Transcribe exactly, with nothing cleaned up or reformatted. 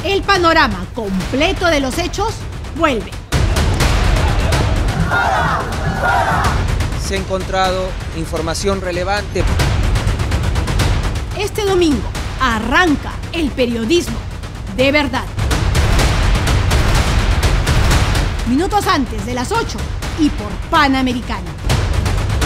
El panorama completo de los hechos vuelve. Se ha encontrado información relevante. Este domingo arranca el periodismo de verdad. Minutos antes de las ocho y por Panamericana.